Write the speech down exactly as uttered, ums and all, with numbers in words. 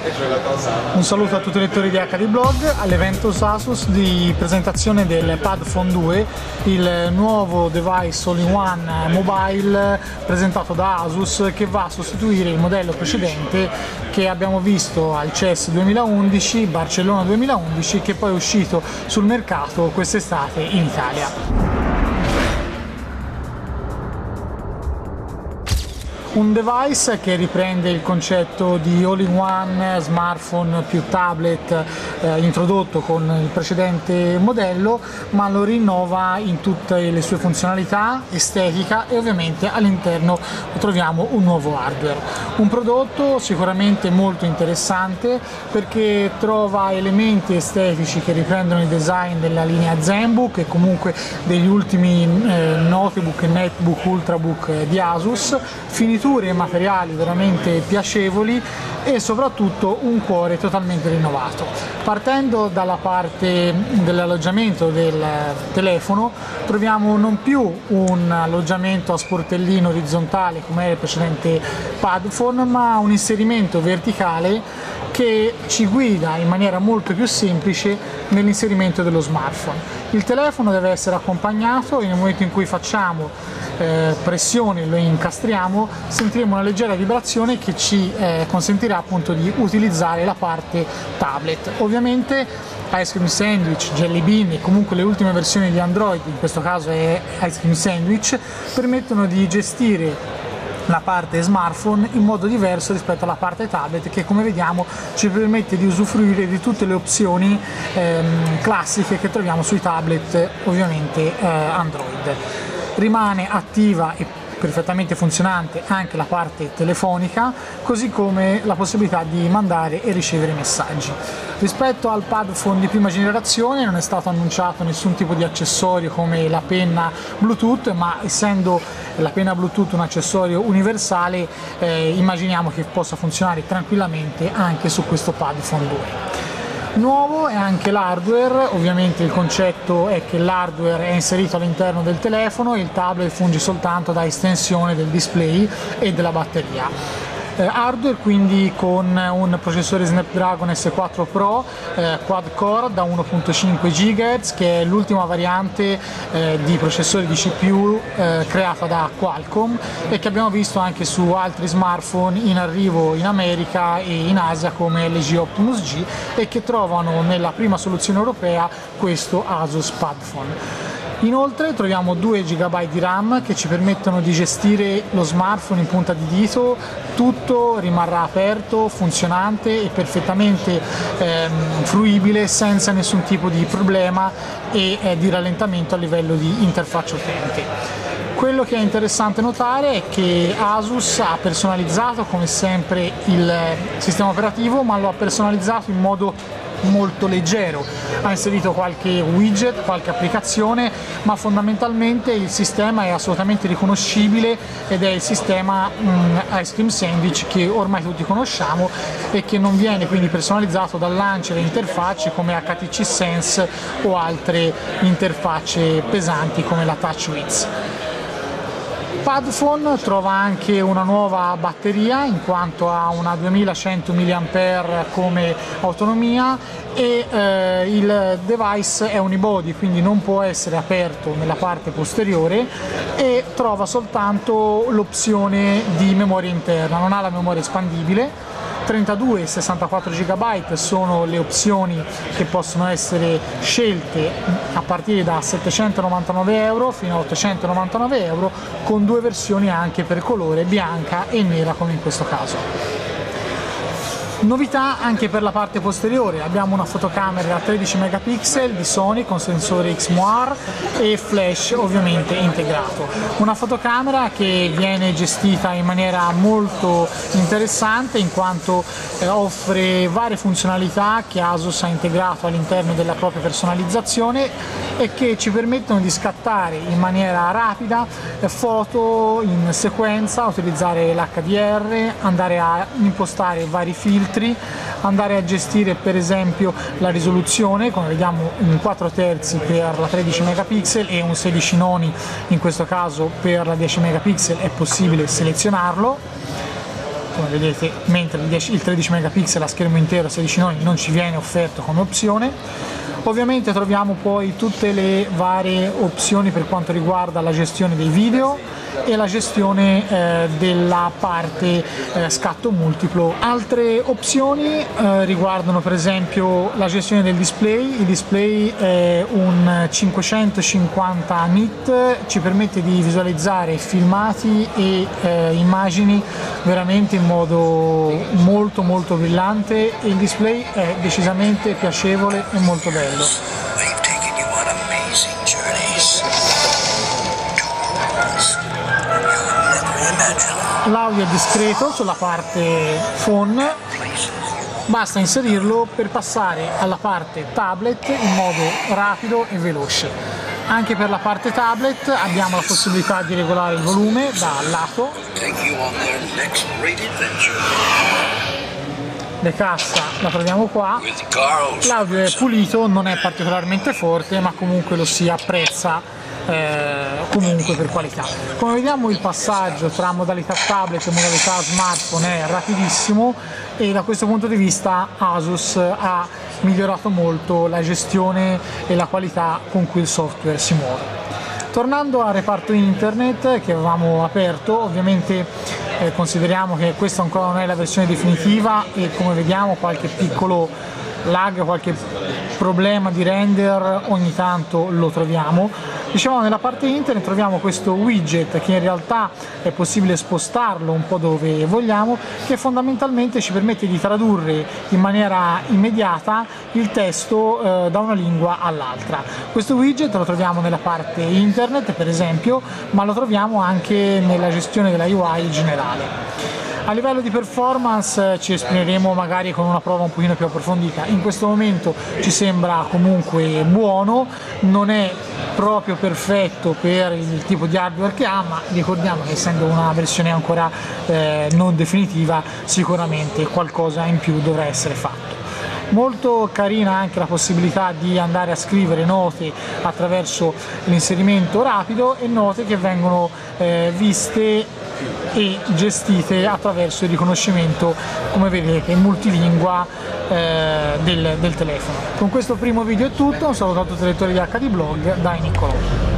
Un saluto a tutti i lettori di H D Blog, all'evento Asus di presentazione del PadPhone due, il nuovo device all-in-one mobile presentato da Asus che va a sostituire il modello precedente che abbiamo visto al C E S duemilaundici, Barcellona duemilaundici, che poi è uscito sul mercato quest'estate in Italia. Un device che riprende il concetto di all-in-one smartphone più tablet eh, introdotto con il precedente modello, ma lo rinnova in tutte le sue funzionalità, estetica, e ovviamente all'interno troviamo un nuovo hardware. Un prodotto sicuramente molto interessante perché trova elementi estetici che riprendono il design della linea ZenBook e comunque degli ultimi eh, notebook e netbook ultrabook di Asus, finiture e materiali veramente piacevoli e soprattutto un cuore totalmente rinnovato. Partendo dalla parte dell'alloggiamento del telefono troviamo non più un alloggiamento a sportellino orizzontale come era il precedente PadPhone, ma un inserimento verticale che ci guida in maniera molto più semplice nell'inserimento dello smartphone. Il telefono deve essere accompagnato e nel momento in cui facciamo eh, pressione, lo incastriamo, sentiremo una leggera vibrazione che ci eh, consentirà appunto di utilizzare la parte tablet. Ovviamente Ice Cream Sandwich, Jelly Bean e comunque le ultime versioni di Android, in questo caso è Ice Cream Sandwich, permettono di gestire la parte smartphone in modo diverso rispetto alla parte tablet, che come vediamo ci permette di usufruire di tutte le opzioni ehm, classiche che troviamo sui tablet ovviamente eh, Android. Rimane attiva e perfettamente funzionante anche la parte telefonica, così come la possibilità di mandare e ricevere messaggi. Rispetto al PadPhone di prima generazione non è stato annunciato nessun tipo di accessorio come la penna Bluetooth, ma essendo la penna Bluetooth un accessorio universale eh, immaginiamo che possa funzionare tranquillamente anche su questo PadPhone due. Nuovo è anche l'hardware, ovviamente il concetto è che l'hardware è inserito all'interno del telefono e il tablet funge soltanto da estensione del display e della batteria. Eh, hardware quindi con un processore Snapdragon S quattro Pro eh, quad core da uno virgola cinque gigahertz, che è l'ultima variante eh, di processore di C P U eh, creata da Qualcomm e che abbiamo visto anche su altri smartphone in arrivo in America e in Asia come L G Optimus G, e che trovano nella prima soluzione europea questo Asus PadPhone. Inoltre troviamo due giga di RAM che ci permettono di gestire lo smartphone in punta di dito, tutto rimarrà aperto, funzionante e perfettamente ehm, fruibile senza nessun tipo di problema e eh, di rallentamento a livello di interfaccia utente. Quello che è interessante notare è che Asus ha personalizzato come sempre il sistema operativo, ma lo ha personalizzato in modo molto leggero. Ha inserito qualche widget, qualche applicazione, ma fondamentalmente il sistema è assolutamente riconoscibile ed è il sistema mm, Ice Cream Sandwich che ormai tutti conosciamo e che non viene quindi personalizzato dal launcher e interfacce come H T C Sense o altre interfacce pesanti come la TouchWiz. PadPhone trova anche una nuova batteria in quanto ha una duemilacento milliampere come autonomia e eh, il device è unibody, quindi non può essere aperto nella parte posteriore e trova soltanto l'opzione di memoria interna, non ha la memoria espandibile. trentadue e sessantaquattro giga sono le opzioni che possono essere scelte a partire da settecentonovantanove euro fino a ottocentonovantanove euro, con due versioni anche per colore, bianca e nera come in questo caso. Novità anche per la parte posteriore, abbiamo una fotocamera da tredici megapixel di Sony con sensore X M O R e flash ovviamente integrato. Una fotocamera che viene gestita in maniera molto interessante in quanto eh, offre varie funzionalità che Asus ha integrato all'interno della propria personalizzazione e che ci permettono di scattare in maniera rapida eh, foto in sequenza, utilizzare l'H D R, andare a impostare vari filtri, andare a gestire per esempio la risoluzione, come vediamo in quattro terzi per la tredici megapixel e un sedici noni in questo caso per la dieci megapixel è possibile selezionarlo. come vedete, mentre il, dieci, il tredici megapixel a schermo intero sedici noni non ci viene offerto come opzione. Ovviamente troviamo poi tutte le varie opzioni per quanto riguarda la gestione dei video e la gestione eh, della parte eh, scatto multiplo. Altre opzioni eh, riguardano per esempio la gestione del display. Il display è un cinquecentocinquanta nit, ci permette di visualizzare filmati e eh, immagini veramente in modo molto molto brillante, e il display è decisamente piacevole e molto bello. L'audio è discreto sulla parte phone, basta inserirlo per passare alla parte tablet in modo rapido e veloce. Anche per la parte tablet abbiamo la possibilità di regolare il volume da lato. Le cassa la troviamo qua, l'audio è pulito, non è particolarmente forte, ma comunque lo si apprezza eh, comunque per qualità. Come vediamo il passaggio tra modalità tablet e modalità smartphone è rapidissimo, e da questo punto di vista Asus ha migliorato molto la gestione e la qualità con cui il software si muove. Tornando al reparto internet che avevamo aperto, ovviamente eh, consideriamo che questa ancora non è la versione definitiva, e come vediamo qualche piccolo lag, qualche problema di render ogni tanto lo troviamo. Diciamo, nella parte internet troviamo questo widget che in realtà è possibile spostarlo un po' dove vogliamo, che fondamentalmente ci permette di tradurre in maniera immediata il testo eh, da una lingua all'altra. Questo widget lo troviamo nella parte internet per esempio, ma lo troviamo anche nella gestione della U I generale. A livello di performance ci esprimeremo magari con una prova un pochino più approfondita. In questo momento ci sembra comunque buono, non è proprio perfetto per il tipo di hardware che ha, ma ricordiamo che essendo una versione ancora eh, non definitiva, sicuramente qualcosa in più dovrà essere fatto. Molto carina anche la possibilità di andare a scrivere note attraverso l'inserimento rapido, e note che vengono eh, viste e gestite attraverso il riconoscimento, come vedete, in multilingua eh, del, del telefono. Con questo primo video è tutto, un saluto a tutti i lettori di H D Blog, da Niccolò.